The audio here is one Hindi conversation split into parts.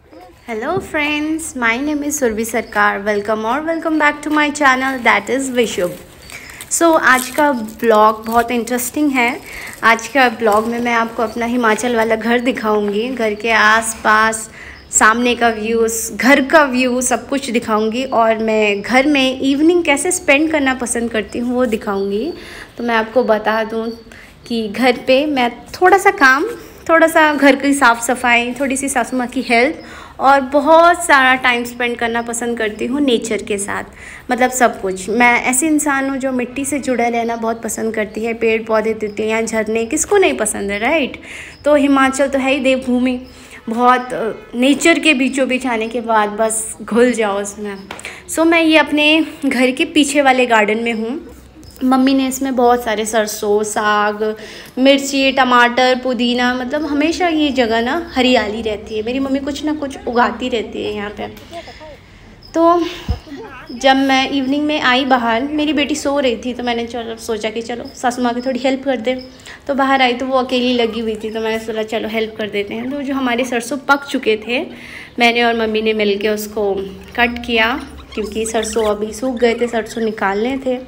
Hello friends, my name is Survi Sarkar. Welcome back to my channel that is Vishub. सो आज का ब्लॉग बहुत इंटरेस्टिंग है। आज का ब्लॉग में मैं आपको अपना हिमाचल वाला घर दिखाऊंगी, घर के आसपास सामने का व्यू, घर का व्यू सब कुछ दिखाऊंगी और मैं घर में इवनिंग कैसे स्पेंड करना पसंद करती हूँ वो दिखाऊंगी। तो मैं आपको बता दूँ कि घर पे मैं थोड़ा सा घर की साफ़ सफाई, थोड़ी सी सासू माँ की हेल्प और बहुत सारा टाइम स्पेंड करना पसंद करती हूँ नेचर के साथ। मतलब सब कुछ, मैं ऐसी इंसान हूँ जो मिट्टी से जुड़ा रहना बहुत पसंद करती है। पेड़ पौधे, तितलियाँ, झरने किसको नहीं पसंद है, राइट। तो हिमाचल तो है ही देवभूमि, बहुत नेचर के बीचों बीच आने के बाद बस घुल जाओ उसमें। सो मैं ये अपने घर के पीछे वाले गार्डन में हूँ। मम्मी ने इसमें बहुत सारे सरसों, साग, मिर्ची, टमाटर, पुदीना, मतलब हमेशा ये जगह ना हरियाली रहती है। मेरी मम्मी कुछ ना कुछ उगाती रहती है यहाँ पे। तो जब मैं इवनिंग में आई बाहर, मेरी बेटी सो रही थी तो मैंने सोचा कि चलो सासू माँ की थोड़ी हेल्प कर दे। तो बाहर आई तो वो अकेली लगी हुई थी, तो मैंने सोचा चलो हेल्प कर देते हैं। तो जो हमारे सरसों पक चुके थे, मैंने और मम्मी ने मिल के उसको कट किया, क्योंकि सरसों अभी सूख गए थे, सरसों निकालने थे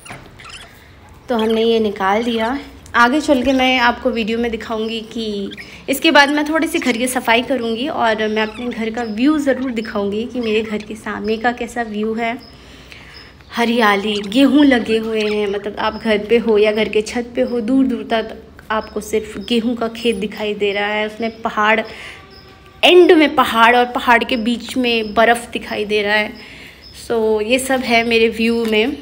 तो हमने ये निकाल दिया। आगे चल के मैं आपको वीडियो में दिखाऊंगी कि इसके बाद मैं थोड़ी सी घर की सफाई करूंगी और मैं अपने घर का व्यू ज़रूर दिखाऊंगी कि मेरे घर के सामने का कैसा व्यू है। हरियाली, गेहूं लगे हुए हैं, मतलब आप घर पे हो या घर के छत पे हो, दूर दूर तक आपको सिर्फ गेहूं का खेत दिखाई दे रहा है। उसमें पहाड़, एंड में पहाड़ और पहाड़ के बीच में बर्फ़ दिखाई दे रहा है। सो ये सब है मेरे व्यू में।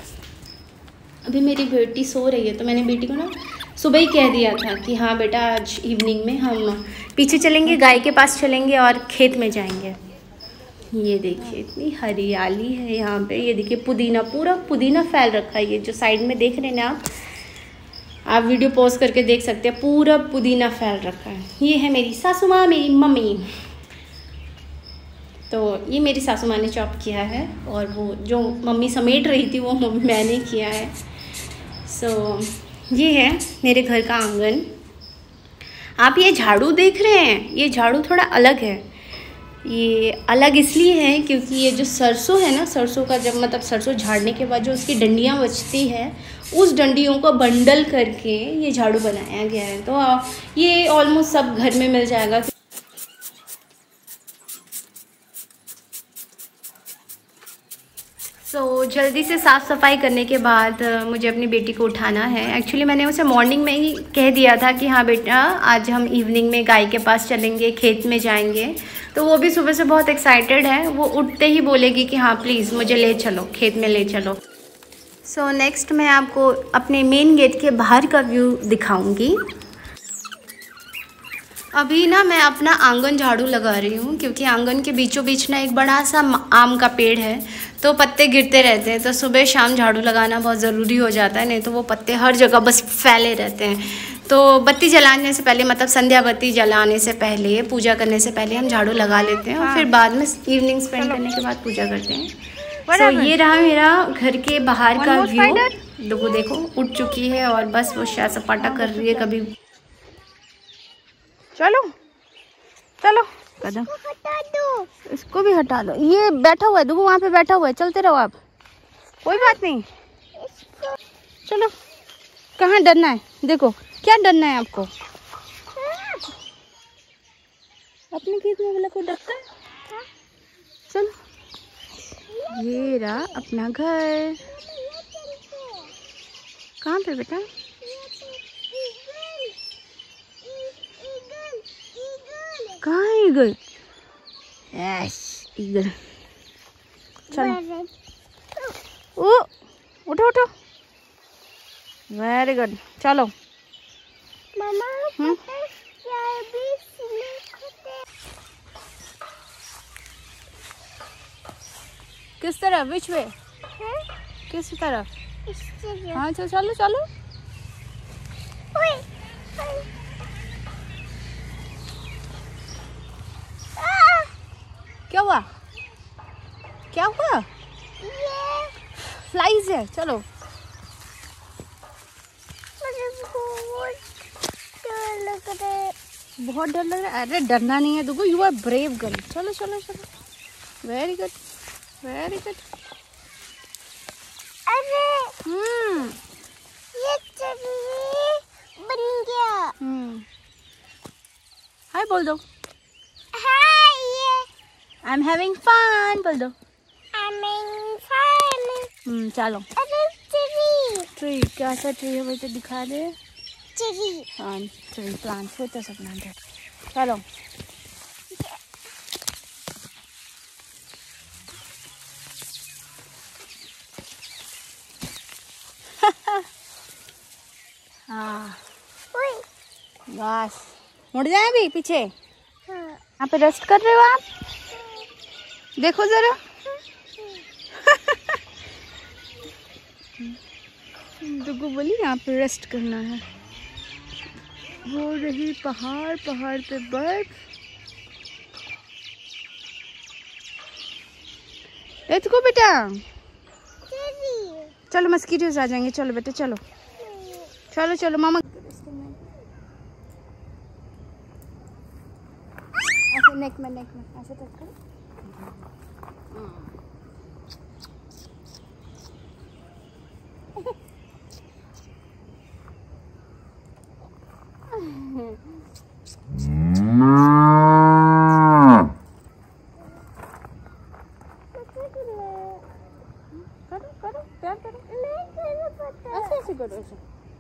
अभी मेरी बेटी सो रही है तो मैंने बेटी को ना सुबह ही कह दिया था कि हाँ बेटा, आज इवनिंग में हम पीछे चलेंगे, गाय के पास चलेंगे और खेत में जाएंगे। ये देखिए इतनी हरियाली है यहाँ पे। ये देखिए पुदीना, पूरा पुदीना फैल रखा है। ये जो साइड में देख रहे हैं ना आप वीडियो पॉज करके देख सकते हैं, पूरा पुदीना फैल रखा है। ये है मेरी सासू माँ, मेरी मम्मी। तो ये मेरी सासू माँ ने चॉप किया है और वो जो मम्मी समेट रही थी वो मैंने किया है। सो ये है मेरे घर का आंगन। आप ये झाड़ू देख रहे हैं, ये झाड़ू थोड़ा अलग है। ये अलग इसलिए है क्योंकि ये जो सरसों है ना, सरसों का जब मतलब सरसों झाड़ने के बाद जो उसकी डंडियाँ बचती है, उस डंडियों को बंडल करके ये झाड़ू बनाया गया है। तो ये ऑलमोस्ट सब घर में मिल जाएगा। जल्दी से साफ़ सफाई करने के बाद मुझे अपनी बेटी को उठाना है। एक्चुअली मैंने उसे मॉर्निंग में ही कह दिया था कि हाँ बेटा, आज हम इवनिंग में गाय के पास चलेंगे, खेत में जाएंगे। तो वो भी सुबह से बहुत एक्साइटेड है। वो उठते ही बोलेगी कि हाँ प्लीज़ मुझे ले चलो, खेत में ले चलो। नेक्स्ट मैं आपको अपने मेन गेट के बाहर का व्यू दिखाऊँगी। अभी ना मैं अपना आंगन झाड़ू लगा रही हूँ, क्योंकि आंगन के बीचों बीच ना एक बड़ा सा आम का पेड़ है, तो पत्ते गिरते रहते हैं। तो सुबह शाम झाड़ू लगाना बहुत ज़रूरी हो जाता है, नहीं तो वो पत्ते हर जगह बस फैले रहते हैं। तो बत्ती जलाने से पहले, मतलब संध्या बत्ती जलाने से पहले, पूजा करने से पहले हम झाड़ू लगा लेते हैं और फिर बाद में इवनिंग स्पेंड करने के बाद पूजा करते हैं। ये रहा मेरा घर के बाहर का व्यू। देखो उठ चुकी है और बस वो शायद सपाटा कर रही है। कभी चलो चलो, कदम हटा दो, इसको भी हटा दो। ये बैठा हुआ है, देखो वहाँ पे बैठा हुआ है। चलते रहो आप, कोई बात नहीं। चलो, कहाँ डरना है, देखो क्या डरना है आपको। अपने खेत में वाला को डरता है। चलो, ये रहा अपना घर। कहाँ पे बेटा? कहाँ है ईगल? Yes, eagle. चलो, ओ उठो उठो, वेरी गुड। चलो मामा, किस तरफ? विच वे? किस तरफ? हाँ चलो चलो चलो। क्या हुआ? क्या हुआ? फ्लाइज है। चलो मुझे बहुत डर लग रहा है। बहुत डर लग रहा है। अरे डरना नहीं है दुगु, यू आर ब्रेव गर्ल। चलो चलो चलो, वेरी गुड वेरी गुड। अरे ये ट्री बन गया। हाय बोल दो। हाय ये आई एम हैविंग फन बोल दो। I'm fun। चलो। अरे ट्री कैसा ट्री है वैसे दिखा दे। ट्री हाँ ट्री प्लांट छोटा सा प्लांट है। चलो हाँ बस मुड़ जाए अभी पीछे। यहाँ पे रेस्ट कर रहे हो आप, देखो जरा। दुगु बोली यहाँ पे रेस्ट करना है। हो रही पहाड़, पहाड़ पे बर्फ। लेट्स गो बेटा। चलो मस्कीटोज आ जाएंगे। चलो बेटा चलो चलो चलो मामा। ऐसे नेक में ऐसे टच करो। करो करो प्यार करो। ऐसे ऐसे करो ऐसे।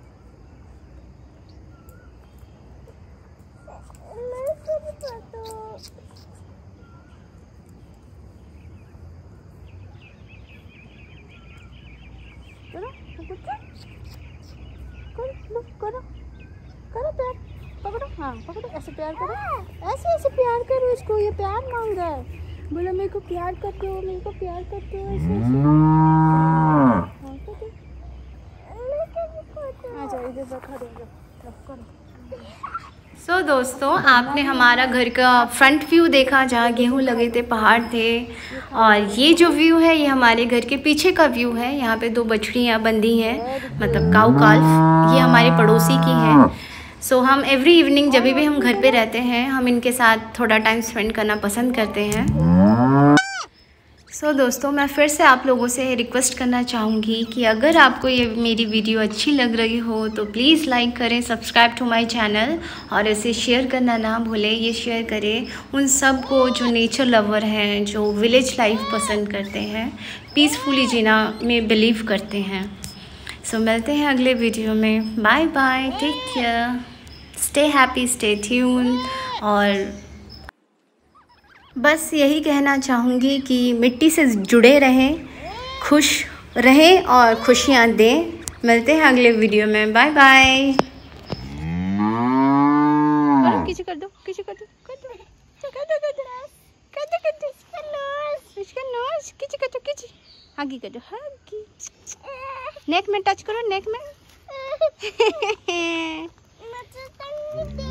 करो करो करो प्यार। पकड़ो हाँ पकड़ो, ऐसे प्यार करो। ऐसे ऐसे प्यार करो इसको, ये प्यार मांग रहा है। बोलो मेरे को प्यार करते हो, मेरे को प्यार करते हो। ऐसे ऐसे आ जाओ इधर बैठा दो। सो दोस्तों, आपने हमारा घर का फ्रंट व्यू देखा जहाँ गेहूँ लगे थे, पहाड़ थे। और ये जो व्यू है ये हमारे घर के पीछे का व्यू है। यहाँ पे 2 बछड़ियाँ बंधी हैं, मतलब काऊ काल्फ। ये हमारे पड़ोसी की हैं। सो हम एवरी इवनिंग जब भी हम घर पे रहते हैं, हम इनके साथ थोड़ा टाइम स्पेंड करना पसंद करते हैं। सो दोस्तों, मैं फिर से आप लोगों से रिक्वेस्ट करना चाहूँगी कि अगर आपको ये मेरी वीडियो अच्छी लग रही हो तो प्लीज़ लाइक करें, सब्सक्राइब टू माय चैनल, और इसे शेयर करना ना भूलें। ये शेयर करें उन सब को जो नेचर लवर हैं, जो विलेज लाइफ पसंद करते हैं, पीसफुली जीना में बिलीव करते हैं। सो मिलते हैं अगले वीडियो में। Bye bye, take care, stay happy, stay tune. और बस यही कहना चाहूँगी कि मिट्टी से जुड़े रहें, खुश रहें और खुशियाँ दें। मिलते हैं अगले वीडियो में। Bye bye. किसी कर दो, किसी कर दो, कर दो, कर दो, कर दो, कर दो, कर दो। इसका नोज किसी कर दो, किसी हगी कर दो, हगी। नेक में टच करो, नेक में।